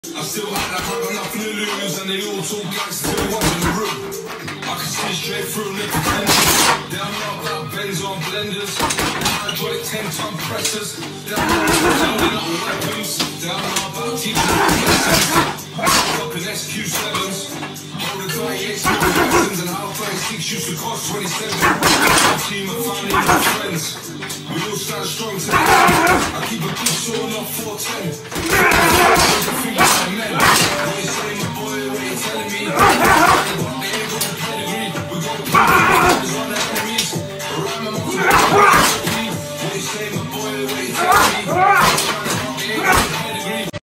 I still act like I got nothing to lose, and they all talk gangster till one's in the room. I can see straight through them pretenders. They don't know about Benz on blenders, hydraulic 10-ton pressers. They don't know about building up weapons. They don't know about teaching lessons. Up in SQ7s, hold a 38 small lessons, and how 36 used to cost 27. My team of family and friends, we all stand strong together. I keep a good sword, not 410. Men, what you say,